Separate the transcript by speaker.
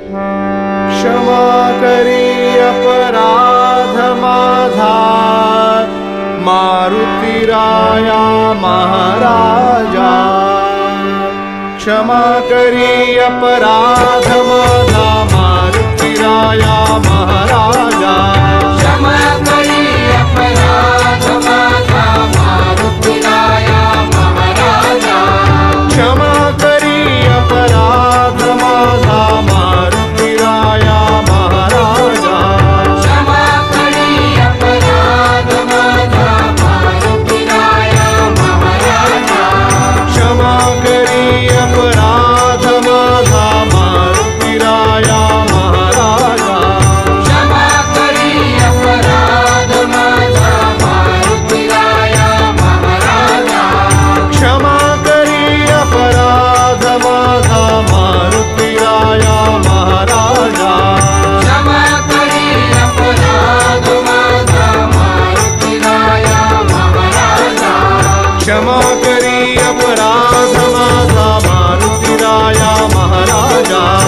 Speaker 1: क्षमा करी अपराध माझा मारुतीराया महाराजा। क्षमा करी अपराध माझा मारुतीराया महाराजा।
Speaker 2: क्षमा करी अपराध माझा मारुतीराया महाराजा।
Speaker 1: क्षमा करी अपराध माझा मारुतीराया महाराजा।
Speaker 2: क्षमा करी अपराध माझा मारुतीराया महाराजा।
Speaker 1: क्षमा करी अपराध माझा मारुतीराया महाराजा।
Speaker 2: क्षमा करी अपराध माझा मारुतीराया महाराजा।
Speaker 1: क्षमा करी अपराध माझा मारुतीराया महाराजा।
Speaker 2: क्षमा करी अपराध माझा मारुतीराया महाराजा।
Speaker 1: क्षमा करी अपराध माझा मारुतीराया महाराजा।